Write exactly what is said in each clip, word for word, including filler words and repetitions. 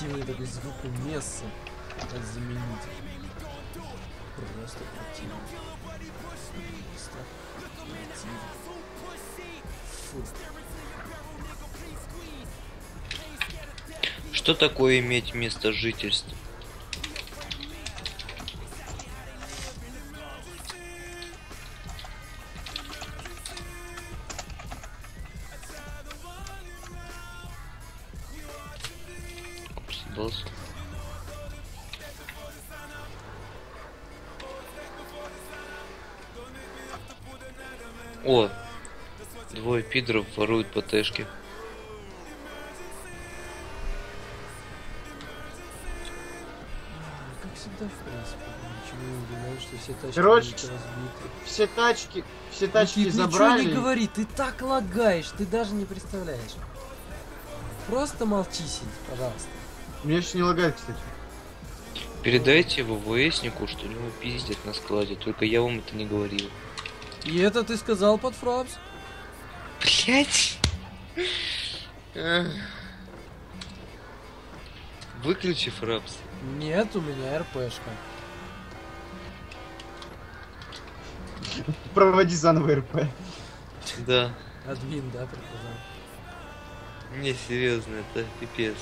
противный такой звук месса. Как заменить. Просто противно. Просто противно. Фу. Что такое иметь место жительства? Упс, О, двое пидоров воруют ПТшки. Как всегда, в принципе. Ничего не удивляюсь, что все тачки Короче, разбиты. все тачки, все тачки Никит, забрали. ничего не говори, ты так лагаешь, ты даже не представляешь. Просто молчи, сидь, пожалуйста. Мне же не лагает, кстати. Передайте ВВСнику, что у него пиздят на складе, только я вам это не говорил. И это ты сказал под фрапс? Блять! Выключи фрапс. Нет, у меня РПшка. Проводи заново РП. Да. Админ, да, приказал. Не, серьезно, это пипец.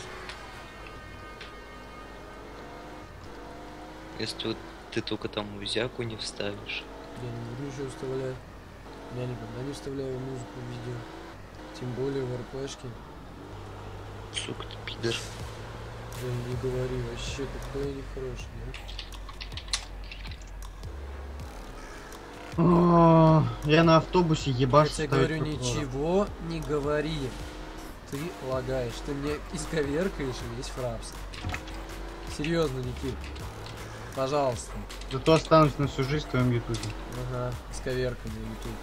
Если вот ты только там музяку не вставишь. Я не буду еще вставлять. Я никогда не вставляю музыку в видео. Тем более в РПшке. Сука, ты пидор. Я не говори, вообще какой я нехороший, да? О, я на автобусе Я ебашу. тебе говорю, ничего не говори. Ты лагаешь, ты мне исковеркаешь весь фрапс. Серьезно, Никит. Пожалуйста. Зато останусь на всю жизнь в твоем ютубе. Ага, исковеркай на ютуб.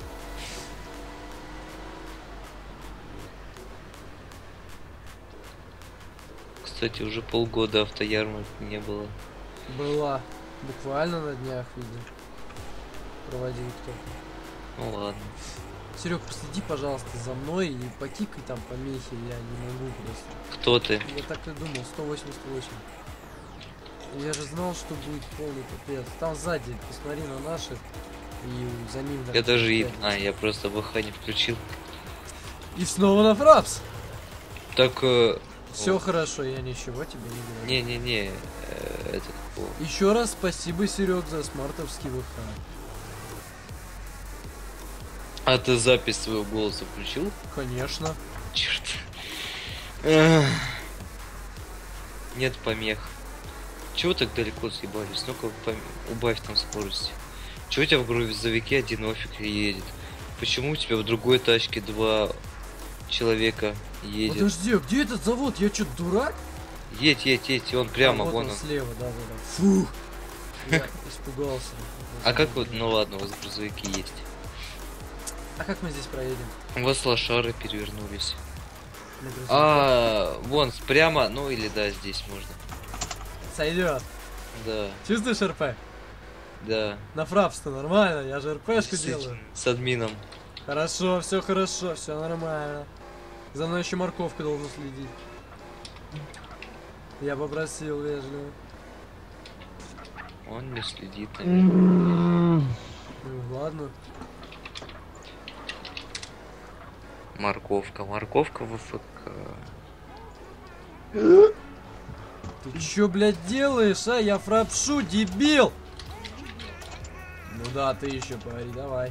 Кстати, уже полгода автоярмарки не было. Была. Буквально на днях видел. Проводил кто-то. Ну ладно. Серег, последи, пожалуйста, за мной и покикай там помехи, я не могу просто. Кто ты? Я так и думал, сто восемьдесят восемь. Я же знал, что будет полный капец. Там сзади, посмотри на наших и за ним. Я даже и... А, я просто ВХ не включил. И снова на фрапс. Так... Э... Все О. хорошо, я ничего тебе не говорю. Не-не-не, э, этот... О. Еще раз спасибо, Серег, за смартовский ВХ. А ты запись своего голоса включил? Конечно. Черт. Эх. Нет помех. Чего так далеко съебались? Ну-ка, пом... убавь там скорость. Чего у тебя в грузовике один офиг едет? Почему у тебя в другой тачке два человека едет? Подожди, а где этот завод? Я что, дурак? Едь, едь, едь, он прямо, А, вот вон он он. слева, да, да, да. Фу. Я испугался. А как вот, ну ладно, у вас грузовики есть. А как мы здесь проедем? У вас лошары перевернулись. На грузовике? А, вон, прямо, ну или да, здесь можно. Сойдет. Да, Чувствуешь РП? да. На фрапс-то нормально, я же РПшку С делаю. этим, с админом. Хорошо, все хорошо, все нормально. За мной еще морковка должна следить. Я попросил вежливо. Он не следит, наверное. Ну ладно. Морковка, морковка в ФК. Ты чё, блядь, делаешь, а? Я фрапшу, дебил! Ну да, ты еще говори, давай.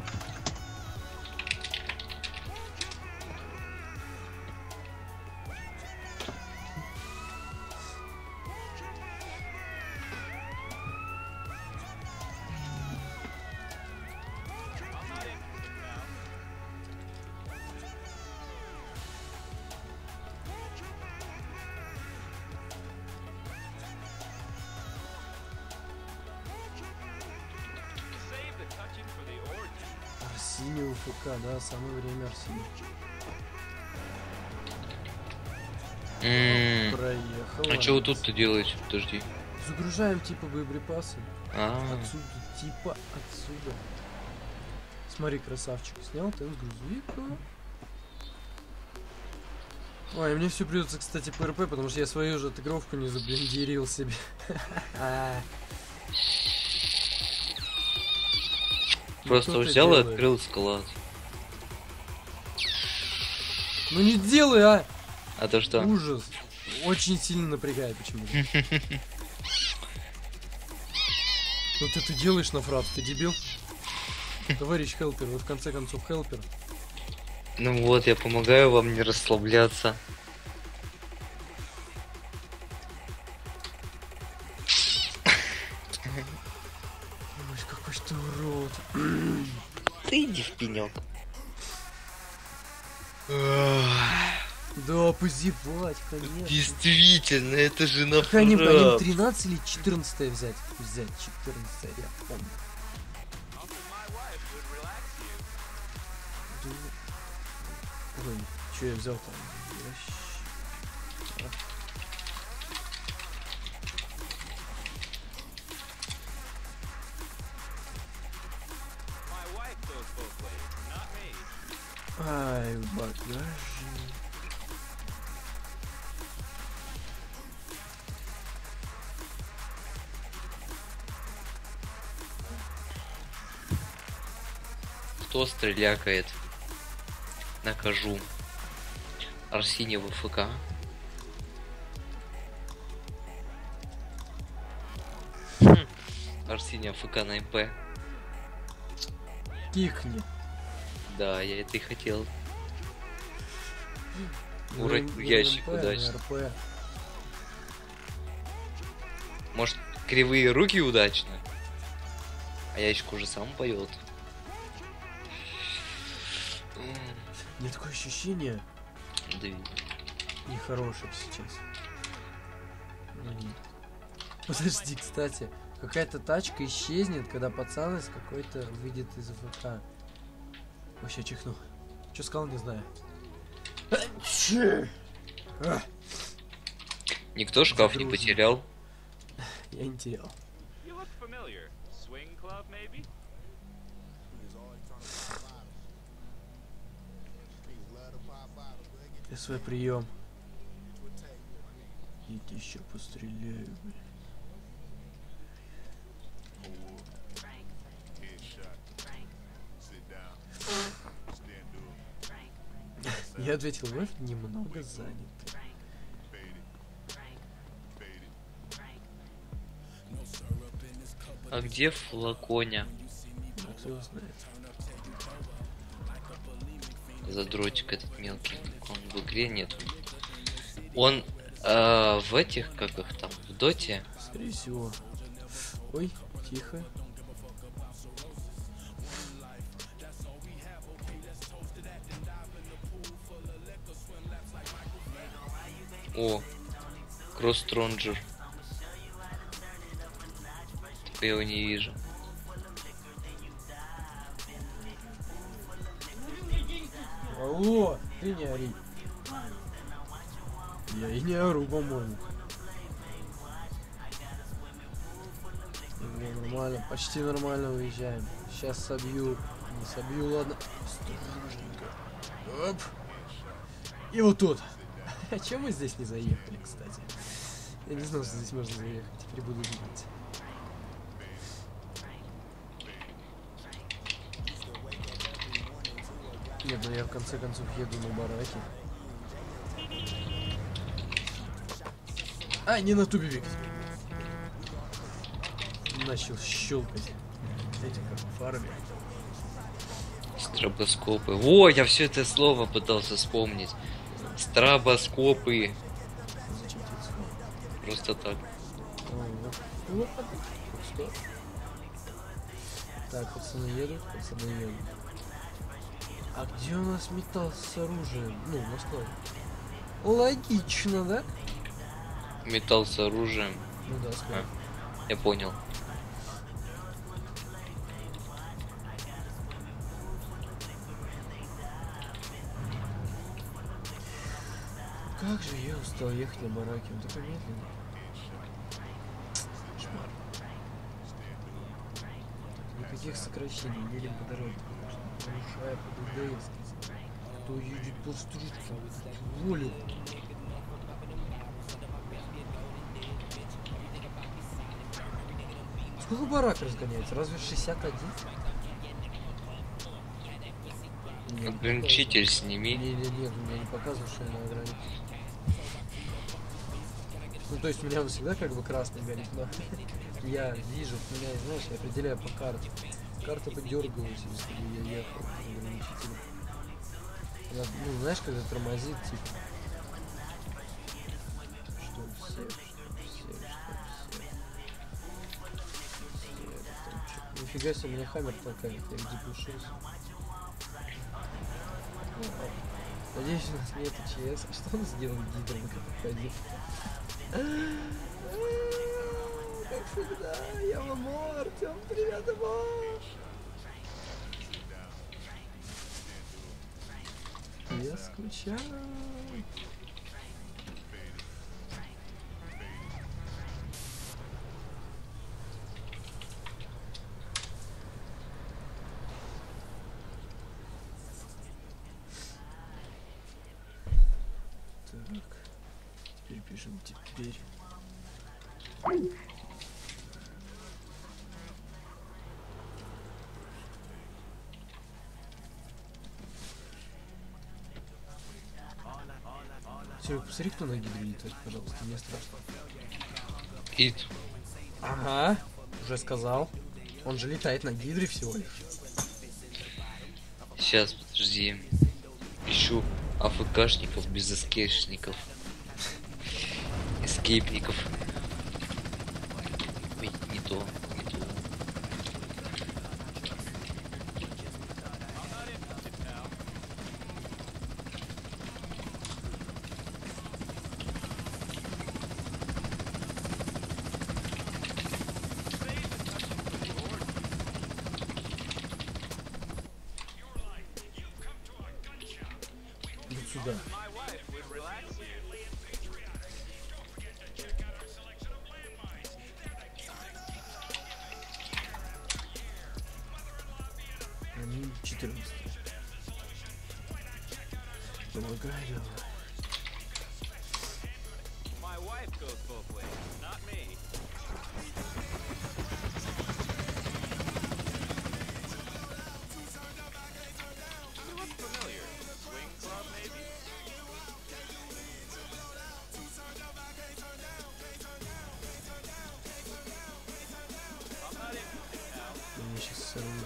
Арсений УФК, да, самое время Арсений. М. Проехал. А что вы тут-то делаете? Подожди. Загружаем типа боеприпасы. А, Отсюда, типа отсюда. Смотри, красавчик, снял тент грузовика. Ой, мне все придется, кстати, ПРП, потому что я свою же отыгровку не заблендерил себе. Просто Что ты взял и делаешь? открыл склад. Ну не делай, а! А то что? Ужас. Очень сильно напрягает почему-то. Ну ты ты делаешь на фрап, ты дебил? Товарищ Хелпер, вы в конце концов Хелпер. Ну вот, я помогаю вам не расслабляться. Ой, какой ж ты урод. Ты иди в пенек. Да, позевать, конечно. Действительно, это же на Какая не фрап. помню, тринадцать или четырнадцать взять? Взять четырнадцать, я помню. Ой, что я взял там? Ай, в багажник. Кто стрелякает? Накажу. Арсений в ФК. Хм. Арсений ФК на МП. Кикни. Да, я это и хотел. Ну, Уронил ну, ящик РП, удачно. РП. Может, кривые руки удачно? А ящик уже сам поет. Мне такое ощущение Да, нехорошее сейчас. М. Подожди, кстати, какая-то тачка исчезнет, когда пацан из какой-то выйдет из АФК. Вообще чихну. Что сказал, не знаю. никто шкаф не Загружено. потерял. Я не терял. You look familiar. Swing club, maybe? Я свой прием. Иди еще постреляю, блин. Я ответил, вы немного заняты. А где флаконя? А кто его знает? Задротик этот мелкий. Он в игре нет. Он э, в этих, как их там, в доте. Скорее всего. Ой, тихо. О, Кросс Стронджер. Только я его не вижу. Алло, ты не ори. Я и не ору, по-моему. Ну, нормально, почти нормально уезжаем. Сейчас собью. Не собью, ладно. Осторожненько. Оп. И вот тут. А чем мы здесь не заехали, кстати? Я не знал, что здесь можно заехать. Теперь буду думать. Нет, ну я в конце концов еду на бараке. А, не на тубик. Начал щелкать. Эти как в фарме. Стробоскопы. Во, я все это слово пытался вспомнить. Стробоскопы. Зачем тебе это сказал? Просто так. Ой, ну, ладно. Что? Так, пацаны едут, пацаны едут. А где у нас металл с оружием? Ну, на складе. Логично, да? Металл с оружием. Ну да, склад. Я понял. Как же я устал ехать на бараке, он такой медленный. Кошмар. Никаких сокращений, едем по дороге, конечно. Нарушая по ДДС. Кто едет по встречкам? Волю. Сколько барак разгоняется? Разве шестьдесят один? Нет, Ограничитель сними. не, не, нет, у меня не показывает, что я на ограничитель. Ну, то есть у меня он всегда как бы красный горит, но я вижу, у меня, знаешь, я определяю по карте. Карта подергалась, если я ехал на ограничителе. Она, ну, знаешь, когда тормозит, типа. Что все, что все, что все. Все, нифига себе, меня хаммер толкает, я где пушился. Надеюсь, у нас нет ЧС. А что он сделал гидром, как уходил? Как всегда, я Ламо, Артем, привет, Ламо! Я скучаю. Так, теперь пишем теперь. Серег, посмотри, кто на гидре летает, пожалуйста, мне страшно. Ит. Ага, уже сказал. Он же летает на гидре всего лишь. Сейчас, подожди. Ищу АФКшников без эскейшников. Эскейпников. Ой, не то, не то. Вот сюда. My wife would relax you. Они четырнадцать. Помогаю. My wife goes both ways, not me. You look familiar. Swing club, maybe? I'm not interested now. Меня сейчас сорвут.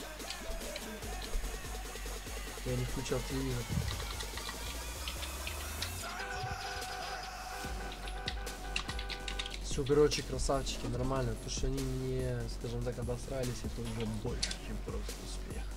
Я не включал телевизор. Все, короче, красавчики, нормально. То, что они не, скажем так, обосрались, это уже больше, чем просто успех.